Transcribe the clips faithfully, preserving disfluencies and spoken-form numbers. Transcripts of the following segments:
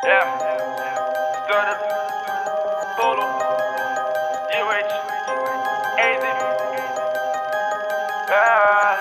Yeah. Stunnin, Polo, U H, Easy. Ah.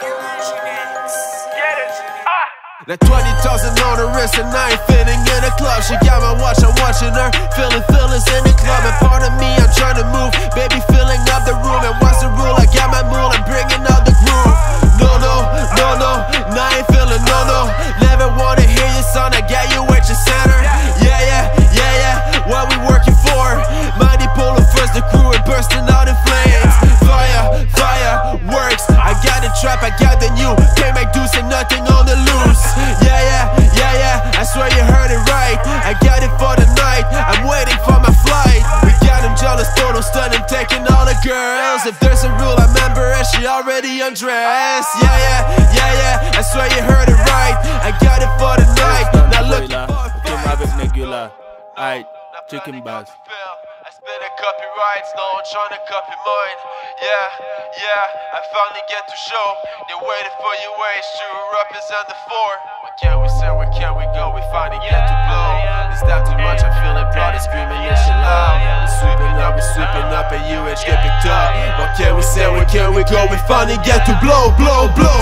Get it. Ah. That twenty thousand on the wrist and I ain't fitting in a club. She got my watch, I'm watching her, feeling feelings in the club. And part of me, I'm trying to move, baby filling up the room. And what's the rule? I got my mule, I'm bringing out the groove. No, no, no, no, no, I ain't feeling no, no. Never wanna hear your son, I got you at your center. Yeah, yeah, yeah, yeah, what we working for? Mighty Polo first, the crew and bursting out in flames. Fire, fire, works, I got the trap, I got the new. Can't make do, say nothing on the loose. Yeah, yeah, yeah, yeah, I swear you heard it right. I got it for the night, I'm waiting for my flight. We got him jealous, Nono, Stunnin, taking all the girls. If there's a rule, I remember her, she already undressed. Yeah, yeah, yeah, yeah, I swear you heard it right. I got it for the night, now look for regular, aight, chicken bags. I spit a copyrights, no one tryna copy mine. Yeah, yeah, I finally get to show. They waited for your ways to represent the four. What can we say, where can we go? We finally get to blow. Is that too much? I'm feeling proud and screaming this shit loud. We're sweeping up, we're sweeping up and U H get picked up. What can we say, where can we go? We finally get to blow, blow, blow.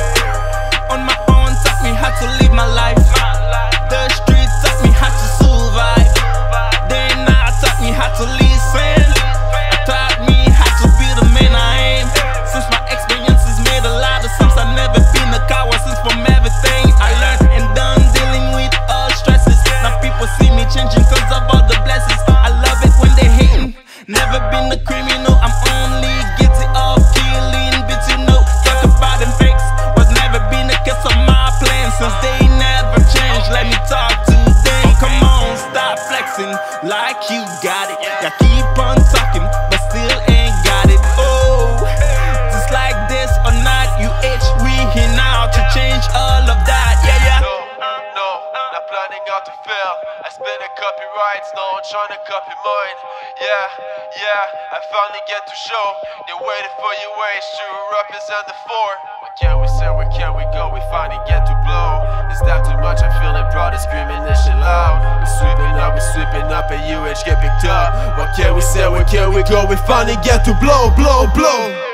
On my own, taught me how to live my life. The streets taught me how to survive. Then I taught me how to listen. I taught me how to be the man I am. Since my experiences made a lot of sense, I've never been a coward since from everything I learned and done dealing with all stresses. Now people see me changing cause of all the blessings. I love it when they hating. Never been a criminal, I'm only guilty of killing. But you know, talk about them fakes was never been a case of my plans. Since they never changed, let me talk to them. Come on, stop flexing like you got it. Y'all keep on talking, but still ain't got it. Oh, just like this or not, U H, we here now to change all of that. Yeah, yeah. No, no, not planning out to fail. I spit a copyrights, no one tryna copy mine. Yeah, yeah, I finally get to show. They waited for your ways to represent the four. What can we say, where can we go? We finally get to blow. Is that too much? I'm feeling proud and screaming this shit loud. We're sweeping up, we're sweeping up and U H get picked up. What can we say, where can we go? We finally get to blow, blow, blow.